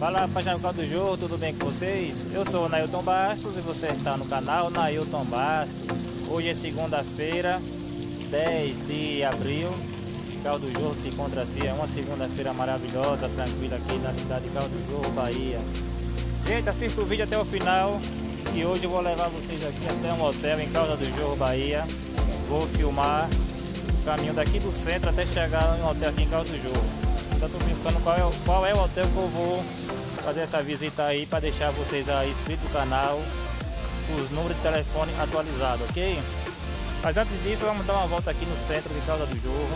Fala, página do Caldo do Jorro, tudo bem com vocês? Eu sou o Nailton Bastos e você está no canal Nailton Bastos. Hoje é segunda-feira, 10 de abril. Caldo do Jorro se encontra assim, é uma segunda-feira maravilhosa, tranquila aqui na cidade de Caldo do Jorro, Bahia. Gente, assista o vídeo até o final e hoje eu vou levar vocês aqui até um hotel em Caldo do Jorro, Bahia. Vou filmar o caminho daqui do centro até chegar em um hotel aqui em Caldo do Jorro. Então estou pensando qual é o hotel que eu vou fazer essa visita aí para deixar vocês aí inscritos no canal, os números de telefone atualizados, ok? Mas antes disso vamos dar uma volta aqui no centro de Caldo do Jorro.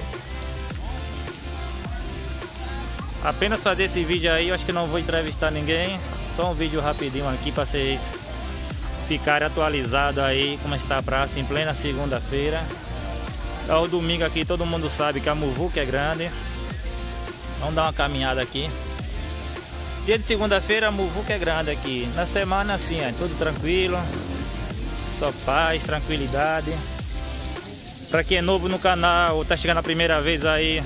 Apenas fazer esse vídeo aí, eu acho que não vou entrevistar ninguém, só um vídeo rapidinho aqui para vocês ficarem atualizados aí como está a praça em plena segunda-feira. É o domingo aqui, todo mundo sabe que a muvuca é grande. Vamos dar uma caminhada aqui. Dia de segunda-feira a muvuca é grande aqui. Na semana assim, é tudo tranquilo, só paz, tranquilidade. Para quem é novo no canal, tá chegando a primeira vez aí.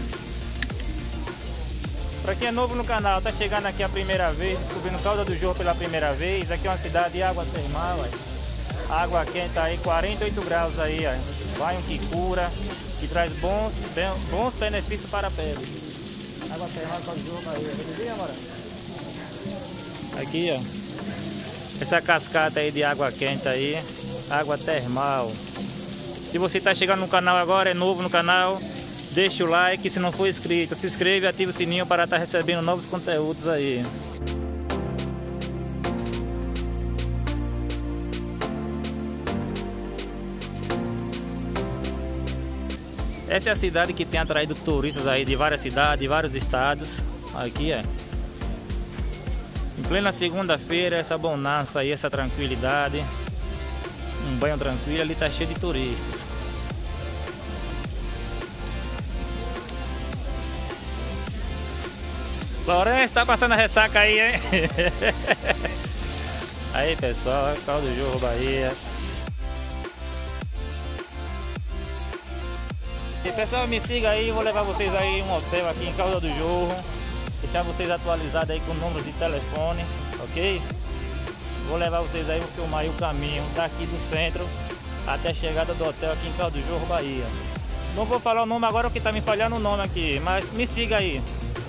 Para quem é novo no canal, tá chegando aqui a primeira vez, descobrindo Caldo do Jorro pela primeira vez. Aqui é uma cidade de água termal, ó. Água quente aí, 48 graus aí, ó. Banho que cura, que traz bons benefícios para a pele. Água termal, Caldo do Jorro aí, beleza, amor? Aqui, ó, essa cascata aí de água quente aí, água termal. Se você está chegando no canal agora, é novo no canal, deixa o like, se não for inscrito, se inscreve e ativa o sininho para estar recebendo novos conteúdos aí. Essa é a cidade que tem atraído turistas aí de várias cidades, de vários estados. Aqui, ó. Em plena segunda-feira, essa bonança aí, essa tranquilidade, um banho tranquilo, ali tá cheio de turistas. Lourenço, tá passando a ressaca aí, hein? Aí, pessoal, Caldo do Jorro, Bahia. E pessoal, me siga aí, vou levar vocês aí em um hotel aqui em Caldo do Jorro. Deixar vocês atualizados aí com o número de telefone, ok? Vou levar vocês aí, vou filmar aí o caminho daqui do centro até a chegada do hotel aqui em Caldo do Jorro, Bahia. Não vou falar o nome agora porque tá me falhando o nome aqui, mas me siga aí.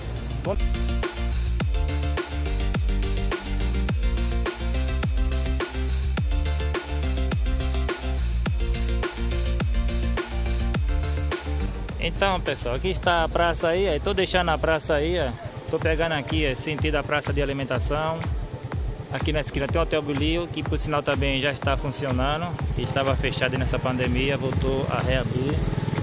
Então, pessoal, aqui está a praça aí, estou deixando a praça aí, estou pegando aqui sentido a praça de alimentação. Aqui na esquina tem o Hotel Bulio, que por sinal também já está funcionando, que estava fechado nessa pandemia, voltou a reabrir.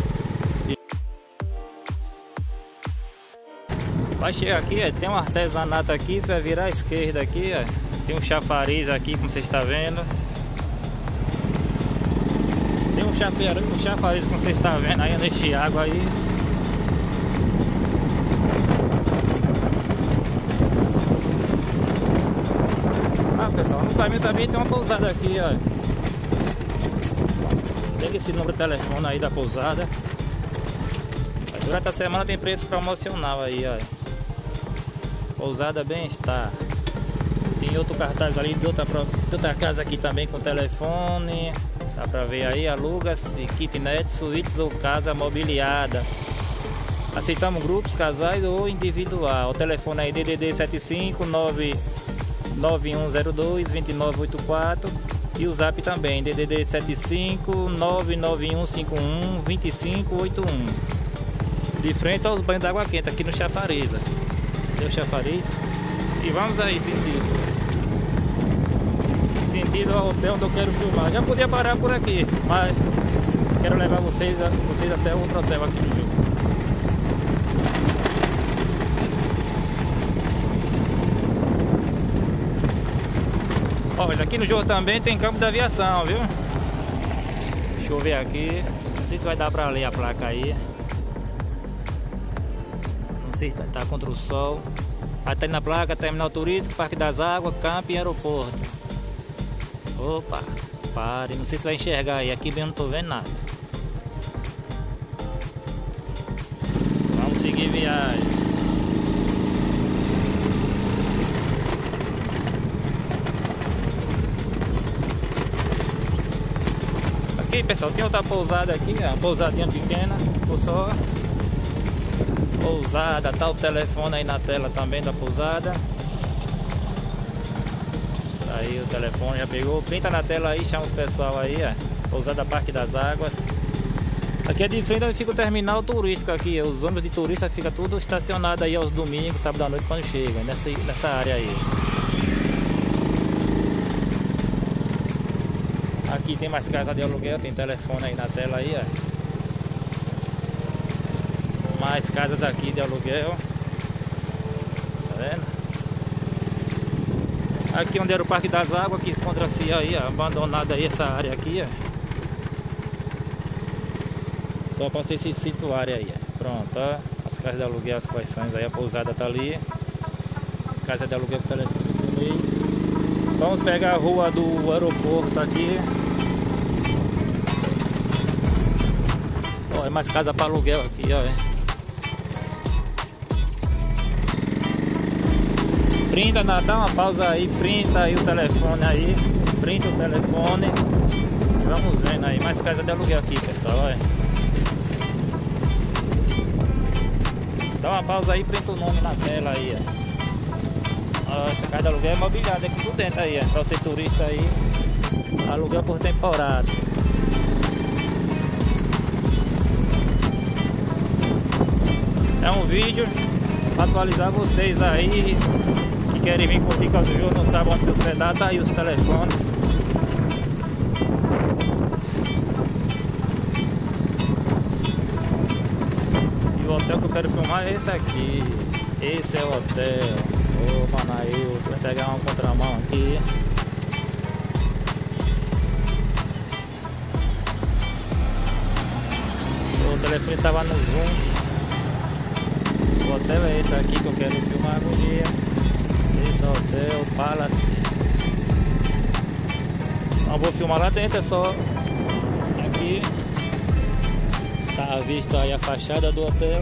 Vai chegar aqui, tem um artesanato aqui, você vai virar à esquerda aqui, tem um chafariz aqui, como você está vendo. Tem um chafariz, como você está vendo aí, neste água aí. Ah, pessoal, no caminho também tem uma pousada aqui, ó. Pega esse número de telefone aí da pousada. Durante a semana tem preço promocional aí, ó. Pousada Bem-Estar. Tem outro cartaz ali de outra casa aqui também com telefone. Dá pra ver aí, aluga-se kitnet, suítes ou casa mobiliada. Aceitamos grupos, casais ou individual. O telefone aí DDD 75 99102 2984 e o zap também DDD 75 99151 2581. De frente aos banhos d'água quente aqui no chafariz. Tem o chafariz. E vamos aí, sentido ao hotel onde eu quero filmar. Já podia parar por aqui, mas quero levar vocês até outro hotel aqui no Jorro. Olha, aqui no Jorro também tem campo de aviação, viu? Deixa eu ver aqui. Não sei se vai dar pra ler a placa aí. Não sei se tá contra o sol. Aí tá na placa, terminal turístico, Parque das Águas, campo e aeroporto. Opa, pare, não sei se vai enxergar aí, aqui mesmo não tô vendo nada. Vamos seguir viagem. pessoal, tem outra pousada aqui, uma pousadinha pequena, por só. Pousada, tá o telefone aí na tela também da pousada. Tá aí o telefone, já pegou. Printa na tela aí, chama os pessoal aí, ó. Pousada Parque das Águas. Aqui é de frente onde fica o terminal turístico aqui. Os ônibus de turista ficam tudo estacionado aí aos domingos, sábado à noite quando chega, nessa área aí. Aqui tem mais casa de aluguel, tem telefone aí na tela aí, ó. Mais casas aqui de aluguel. Tá vendo? Aqui onde era o Parque das Águas, que encontra-se aí, ó, abandonada aí essa área aqui, ó. Só para vocês se situarem aí, ó. Pronto, ó. As casas de aluguel, as quaisões aí, a pousada tá ali. Casa de aluguel com telefone no meio. Vamos pegar a rua do aeroporto aqui. Ó, é mais casa para aluguel aqui, ó. Printa, dá uma pausa aí, printa aí o telefone aí, printa o telefone. Vamos vendo aí, mais casa de aluguel aqui, pessoal, olha. Dá uma pausa aí, printa o nome na tela aí, ó. Ó, essa casa de aluguel é mobiliada aqui por dentro aí, ó, pra você turista aí, aluguel por temporada. É um vídeo pra atualizar vocês aí que querem vir curtir Caldo do Jorro, não sabem onde se hospedar, tá aí os telefones. E o hotel que eu quero filmar é esse aqui. Esse é o hotel. Ô, Manaíl, vou pegar uma contramão aqui. O telefone tava no zoom. O hotel é esse aqui que eu quero filmar um dia. Esse hotel, Palace. Não vou filmar lá dentro, é só aqui. Tá à vista aí a fachada do hotel.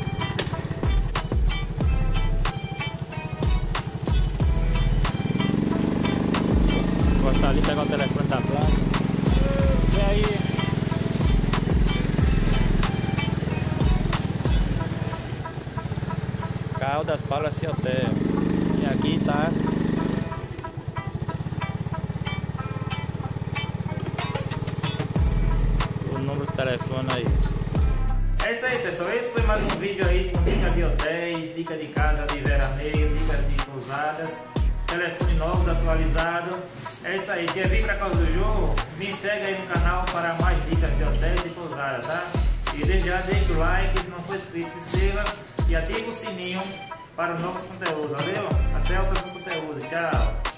Vou estar ali, pegar o telefone da placa. E aí? Caldas Palace Hotel. E aqui tá o número do telefone aí. É isso aí, pessoal. Esse foi mais um vídeo aí com dicas de hotéis, dicas de casa de veraneio, dicas de pousadas, telefone novo, atualizado. É isso aí. Quer vir para Caldo do Jorro? Me segue aí no canal para mais dicas de hotéis e pousadas, tá? E desde já deixa o like, se não for inscrito, se inscreva e ative o sininho para os novos conteúdos, valeu? Até o próximo conteúdo, tchau!